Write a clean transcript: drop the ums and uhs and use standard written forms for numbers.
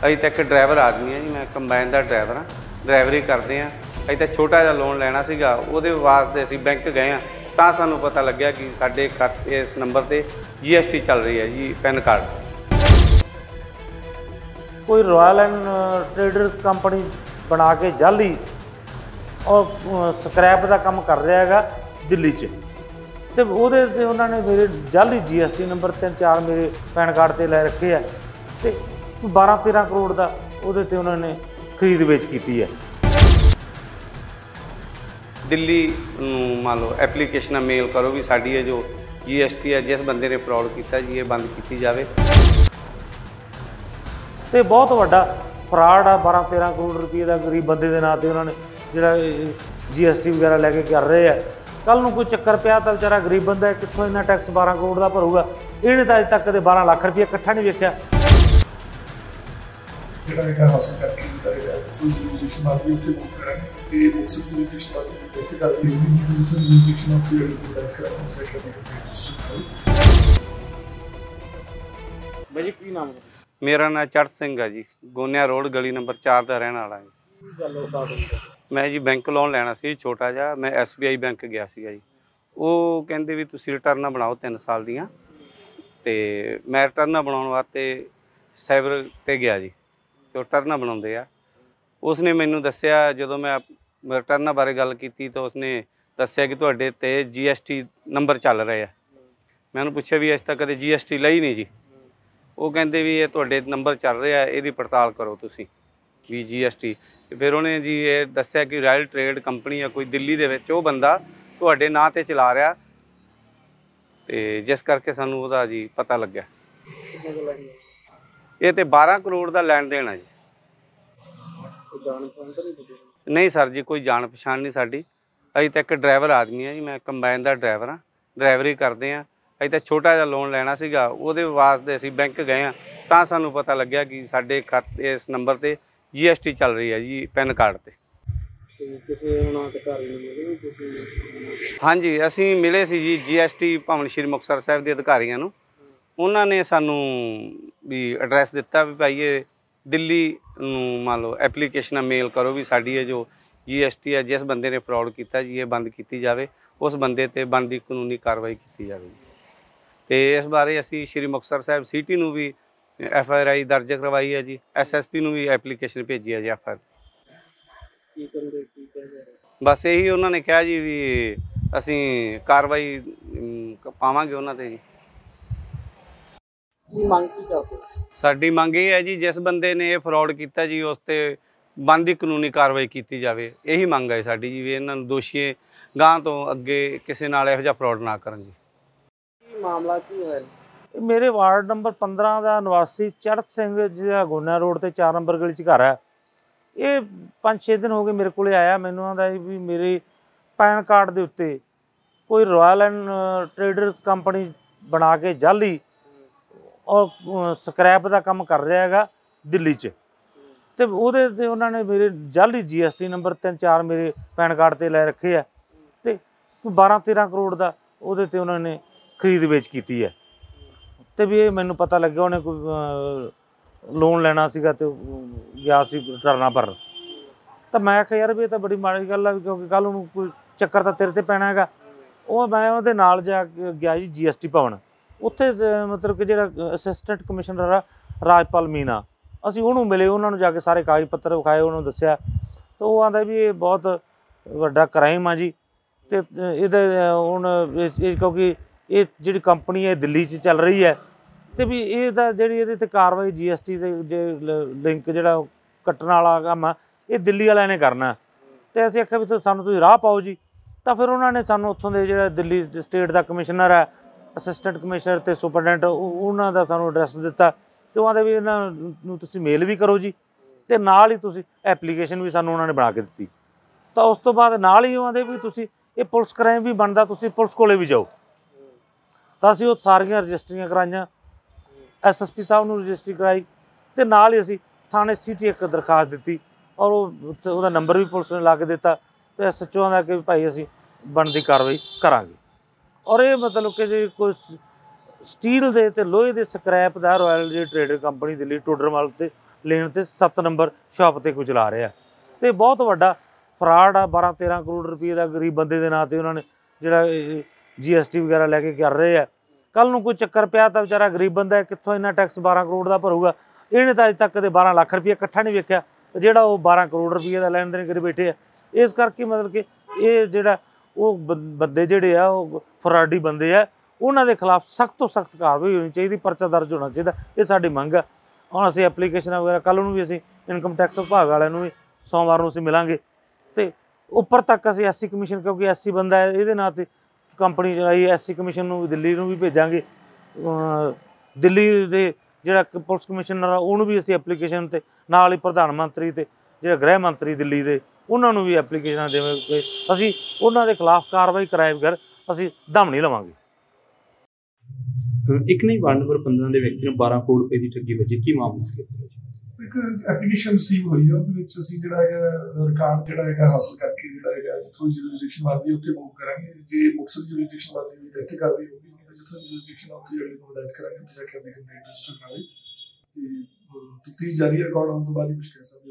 अभी तक ड्राइवर आदमी है जी, मैं कंबाइन का ड्राइवर हाँ, ड्राइवरी करते हैं। अभी तक छोटा जिहा लोन लेना सीगा, उहदे वास्ते असीं बैंक गए हाँ, तां सानूं पता लग्या कि साडे खाते इस नंबर ते GST चल रही है जी, पैन कार्ड। कोई रॉयल एंड ट्रेडर्स कंपनी बना के जाली और स्क्रैप का काम कर रहा है दिल्ली च, तो वो उन्होंने मेरे जाली GST नंबर 3-4 मेरे पैन कार्ड से लै रखे है, तो 12-13 करोड़ का वो उन्होंने खरीद बेच की है। दिल्ली मान लो एप्लीकेशन मेल करो भी साड़ी है जो GST है, जिस बंदे ने फ्रॉड किया जी, ये बंद की जाए। तो बहुत वड्डा फ्रॉड आ, 12-13 करोड़ रुपये का गरीब बंदे के नाँ से उन्होंने जो GST वगैरह लैके कर रहे हैं। कल को कोई चक्कर पिया तो बेचारा गरीब बंदा कितों इन्ना टैक्स 12 करोड़ का भरूगा, इन्हें तो अज तक कदे 12 लाख रुपया इकट्ठा नहीं वेख्या। मेरा नाम चढ़ सिंह है जी, गोनिया रोड गली नंबर 4 का रहने वाला है। मैं जी बैंक लोन लेना सी छोटा जिहा, मैं SBI बैंक गया सीगा जी। वो कहते भी तुसीं रिटर्न बनाओ 3 साल दियां, ते मैं रिटर्न बनाने वास्ते साइबर ते गया जी, तो रिटर्न बनाते आ। उसने मैनू दस्सिया, जो मैं रिटर्न बारे गल की तो उसने दस्सिया कि तुहाडे ते GST नंबर चल रहे हैं। मैं उन्होंने पूछा भी अज तक कदे GST लई नहीं जी। वो कहते भी ये तुहाडे नंबर चल रहे हैं, यदी पड़ताल करो तुसीं भी GST। फिर उन्हें जी ये दस्सिया कि रॉयल ट्रेड कंपनी है कोई दिल्ली दे विच, वो बंदा तुहाडे नां ते चला रहा, तो जिस करके सानू उहदा जी पता लग्या। ये तो 12 करोड़ का लैन देन है जी। नहीं सर जी, कोई जान पछाण नहीं साडी। अभी तक ड्राइवर आदमी है जी, मैं कंबाइन का ड्राइवर हाँ, ड्राइवरी करते हैं। अभी तक छोटा जिहा लोन लेना सीगा, उहदे वास्ते असीं बैंक गए हाँ, तां सानूं पता लग्या कि साडे खाते इस नंबर ते GST चल रही है जी, पैन कार्ड ते। हाँ जी, असीं मिले सी जी GST भवन श्री मुक्तसर साहिब के अधिकारियों नूं। उन्होंने ने सानू भी एड्रैस दिता भी भाई ये दिल्ली मान लो एप्लीकेशन मेल करो भी साड़ी है जो GST है, जिस बंदे ने फ्रॉड किया जी, ये बंद की जाए, उस बंदे ते बनदी कानूनी कार्रवाई की जाए। तो इस बारे असी श्री मुक्तसर साहिब सिटी नूं भी FIR दर्ज करवाई है जी, SSP नूं भी एप्लीकेशन भेजी है जी FIR। बस यही उन्होंने कहा जी भी असी कार्रवाई पावांगे उन्हां ते जी। साडी मंग ये है जी, जिस बंदे ने फ्रॉड किया जी उस ते बंद ही कानूनी कार्रवाई की जाए, यही मंग है साडी जी भी इन्हां नूं दोषी गांह तो अगे किसी नाल इहो जिहा फ्रॉड ना करन जी। मामला की है? मेरे वार्ड नंबर 15 का निवासी चढ़ सिंह जिहड़ा गोनिया रोड ते 4 नंबर गली च घर है। ये 5-6 दिन हो गए मेरे को आया, मैनू आंदा भी मेरे पैन कार्ड के उत्ते कोई रॉयल एंड ट्रेडर्स कंपनी बना के जाली और स्क्रैप का काम कर रहा है दिल्ली च, तो वो उन्होंने मेरे जाली GST नंबर 3-4 मेरे पैन कार्ड से लै रखे है, तो 12-13 करोड़ का वो उन्होंने खरीद बेच की है। तो भी ये मैनू पता लग्या उन्हें कोई लोन लेना सीगा तो गया सी रिटर्ना भरन, तो मैं आख्या यार भी ये तो बड़ी माड़ी गल है, क्योंकि कल नूं कोई चक्कर तो तेरे ते पैना है। वो मैं उहदे नाल जा गया जी GST भवन, उत्थे मतलब कि जिहड़ा असिस्टेंट कमिश्नर आ राजपाल मीना, असीं उहनूं मिले, उन्होंने जाके सारे कागज पत्तर विखाए, उन्होंने दस्सिया, तो वो आंदा भी ये बहुत वड्डा क्राइम आ जी। तो ये हुण क्योंकि ये जिहड़ी कंपनी है दिल्ली च चल रही है, तो भी ये जिहड़ी इहदे ते कार्रवाई GST दे जे लिंक जिहड़ा कट्टण वाला काम आ, ये दिल्ली वालिਆਂ ने करना। तो असीं आख्या भी सानूं तुसीं राह पाओ जी। तो फिर उन्होंने सानूं उत्थों दे जिहड़ा दिल्ली स्टेट का कमिश्नर है, असिस्टेंट कमिश्नर ते सुपरडेंट, उन्हों का सानूं एड्रैस दिता, तो आंदे भी इन्हां नूं तुसीं मेल भी करो जी, तो नाल ही तुसीं एप्लीकेशन भी सानूं उन्होंने बना के दी। तो उस तो बाद नाल ही आंदे भी तुसीं ये पुलिस क्राइम भी बनता, तुसीं पुलिस कोले भी जाओ। तो असीं वो सारियां रजिस्ट्रियां कराइयां, SSP साहब नूं रजिस्ट्री कराई, तो नाल ही असीं थाने सिटी एक दरखास्त दी, और वो नंबर भी पुलिस ने ला के दिता। तो SHO आंदा कि भाई असीं बनदी कार्रवाई करांगे। और ये मतलब कि जे कोई स्टील दे ते लोहे दे स्क्रैप का royal G trader company Delhi Todarmal ते ਲੇਨ ਤੇ 7 ਨੰਬਰ ਸ਼ਾਪ ਤੇ ਕੋਈ ਚਲਾ ਰਿਹਾ ਤੇ ਬਹੁਤ ਵੱਡਾ ਫਰਾਡ ਆ। 12-13 ਕਰੋੜ ਰੁਪਏ ਦਾ ਗਰੀਬ ਬੰਦੇ ਦੇ ਨਾਂ ਤੇ ਉਹਨਾਂ ਨੇ ਜਿਹੜਾ GST ਵਗੈਰਾ ਲੈ ਕੇ ਕਰ ਰਹੇ ਆ। ਕੱਲ ਨੂੰ ਕੋਈ ਚੱਕਰ ਪਿਆ ਤਾਂ ਵਿਚਾਰਾ ਗਰੀਬ ਬੰਦਾ ਕਿੱਥੋਂ ਇੰਨਾ ਟੈਕਸ 12 ਕਰੋੜ ਦਾ ਭਰੂਗਾ। ਇਹਨੇ ਤਾਂ ਅਜੇ ਤੱਕ ਕਦੇ 12 ਲੱਖ ਰੁਪਏ ਇਕੱਠਾ ਨਹੀਂ ਵੇਖਿਆ, ਜਿਹੜਾ ਉਹ 12 ਕਰੋੜ ਰੁਪਏ ਦਾ ਲੈਣ ਦੇਣ ਕਰੀ ਬੈਠੇ ਆ। ਇਸ ਕਰਕੇ ਮਤਲਬ ਕਿ ਇਹ ਜਿਹੜਾ ਉਹ ਬੰਦੇ ਜਿਹੜੇ ਆ ਉਹ ਫਰਾਡੀ ਬੰਦੇ ਆ, ਉਹਨਾਂ ਦੇ ਖਿਲਾਫ ਸਖਤ ਤੋਂ ਸਖਤ ਕਾਰਵਾਈ ਹੋਣੀ ਚਾਹੀਦੀ, ਪਰਚਾ ਦਰਜ ਹੋਣਾ ਚਾਹੀਦਾ। ਇਹ ਸਾਡੀ ਮੰਗ ਆ। ਹੁਣ ਅਸੀਂ ਐਪਲੀਕੇਸ਼ਨਾਂ ਵਗੈਰਾ ਕੱਲ੍ਹ ਨੂੰ ਵੀ ਅਸੀਂ ਇਨਕਮ ਟੈਕਸ ਵਿਭਾਗ ਵਾਲਿਆਂ ਨੂੰ ਵੀ ਸੋਮਵਾਰ ਨੂੰ ਅਸੀਂ ਮਿਲਾਂਗੇ ਤੇ ਉੱਪਰ ਤੱਕ ਅਸੀਂ SC ਕਮਿਸ਼ਨ, ਕਿਉਂਕਿ SC ਬੰਦਾ ਹੈ, ਇਹਦੇ ਨਾਂ ਤੇ ਕੰਪਨੀ ਚਲਾਈ, SC ਕਮਿਸ਼ਨ ਨੂੰ ਦਿੱਲੀ ਨੂੰ ਵੀ ਭੇਜਾਂਗੇ। ਦਿੱਲੀ ਦੇ ਜਿਹੜਾ ਪੁਲਿਸ ਕਮਿਸ਼ਨਰ ਆ ਉਹਨੂੰ ਵੀ ਅਸੀਂ ਐਪਲੀਕੇਸ਼ਨ ਤੇ ਨਾਲ ਹੀ ਪ੍ਰਧਾਨ ਮੰਤਰੀ ਤੇ ਜਿਹੜਾ ਗ੍ਰਹਿ ਮੰਤਰੀ ਦਿੱਲੀ ਦੇ ਉਹਨਾਂ ਨੂੰ ਵੀ ਐਪਲੀਕੇਸ਼ਨਾਂ ਦੇਵਾਂਗੇ। ਅਸੀਂ ਉਹਨਾਂ ਦੇ ਖਿਲਾਫ ਕਾਰਵਾਈ ਕਰਾਏ ਬਗੈਰ ਅਸੀਂ ਦਮ ਨਹੀਂ ਲਵਾਂਗੇ। ਇੱਕ ਨਹੀਂ ਵਾਰਡ ਨੰਬਰ 15 ਦੇ ਵਿਅਕਤੀ ਨੂੰ 12 ਕਰੋੜ ਰੁਪਏ ਦੀ ਠੱਗੀ ਵੱਜੀ, ਕੀ ਮਾਮਲਾ ਸੀ? ਇੱਕ ਐਪਲੀਕੇਸ਼ਨ ਰਿਸੀਵ ਹੋਈ ਹੈ, ਉਹਦੇ ਵਿੱਚ ਅਸੀਂ ਜਿਹੜਾ ਹੈਗਾ ਰਿਕਾਰਡ ਜਿਹੜਾ ਹੈਗਾ ਹਾਸਲ ਕਰਕੇ ਜਿਹੜਾ ਹੈਗਾ ਜਿੱਥੋਂ ਜੁਰਿਸਡਿਕਸ਼ਨ ਬਣਦੀ ਉੱਥੇ ਮੂਵ ਕਰਾਂਗੇ। ਜੇ ਮੁਕਤਸਰ ਜੁਰਿਸਡਿਕਸ਼ਨ ਬਣਦੀ ਹੋਈ ਤਾਂ ਇੱਥੇ ਕਾਰਵਾਈ ਹੋਊਗੀ, ਨਹੀਂ ਜਿੱਥੋਂ ਜੁਰਿਸਡਿਕਸ਼ਨ ਉੱਥੇ ਅਗਲੇ ਨੂੰ ਹਦਾਇਤ ਕਰਾਂਗੇ ਉੱਥੇ ਜਾ ਕੇ ਆਪਣੀ ਕੰਪਲੇਂਟ ਰਜਿਸਟਰ ਕਰਾਂਗੇ। ਤਫਤੀਸ਼ ਜਾਰੀ ਹੈ, ਰਿਕਾਰਡ ਆਉਣ ਤੋਂ ਬਾਅਦ ਹੀ ਕੁਝ ਕਹਿ ਸਕਦੇ।